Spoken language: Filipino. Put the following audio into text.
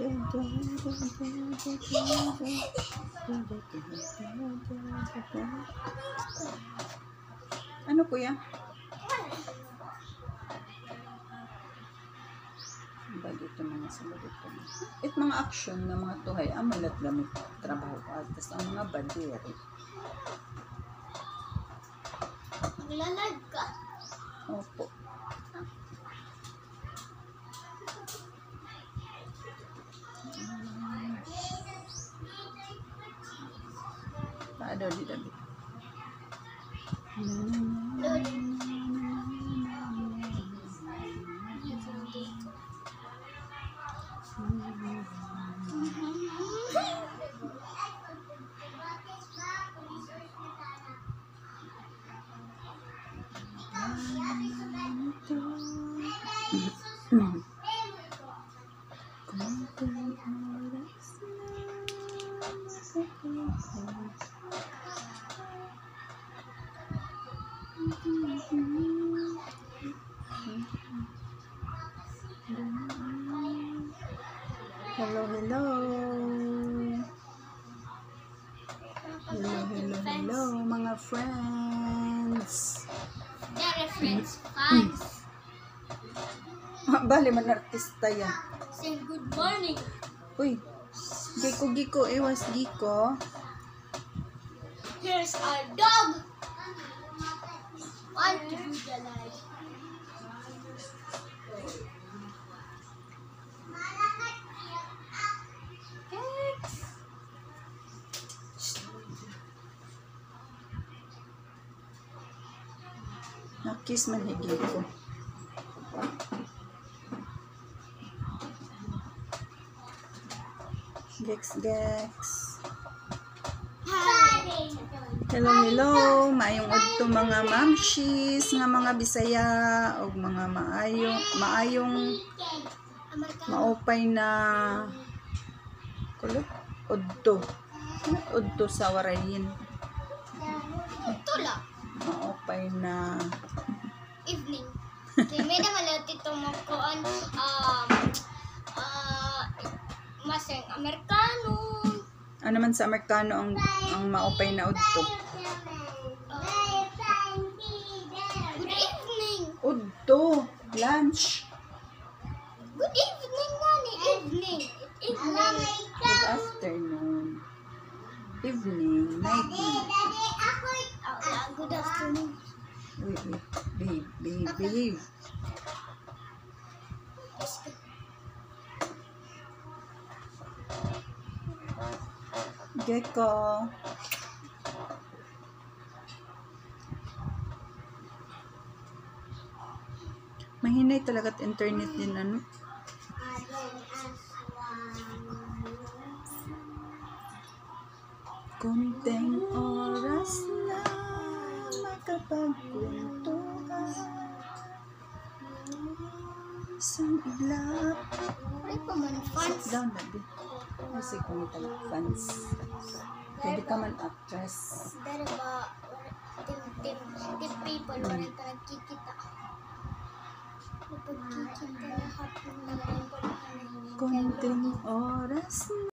Ano kuya? Ba dito mga sabagot ko. It mga action na mga tuhay amalat gamit trabaho ko at ang mga bandera. Maglalag ka? Opo. Paano di dabi? Hello, hello. Hello, hello, hello, mga friends. Dari friends, fans. Bali man artista yan. Say good morning. Uy, giko, iwas giko. Here's our dog. Want to do the light. Nakis man higi ko. Gex. Hello, hello. Maayong adto mga mamshis nga mga Bisaya o mga maayong maupay na kulot udto sa warayin. Tula. Maupay na Evening. Kaya may namalat ito magkuhan maseng Amerikano. ano man sa Amerikano ang maupay na udto. Good evening. Udto, lunch. Good evening, Nani. Evening. Evening. Good afternoon. Evening, night. Good afternoon. Wait, behave. Gecko. Mahinay talaga at internet din ano. Konting oras na makapagkwentuhan isang ilap. Ay, paman fans. Sit down, baby. Kasi kung talaga fans. Pwede ka man actress. Dari ba, tim people, wala ka nagkikita. Pagkikita lahat ng mga Konting oras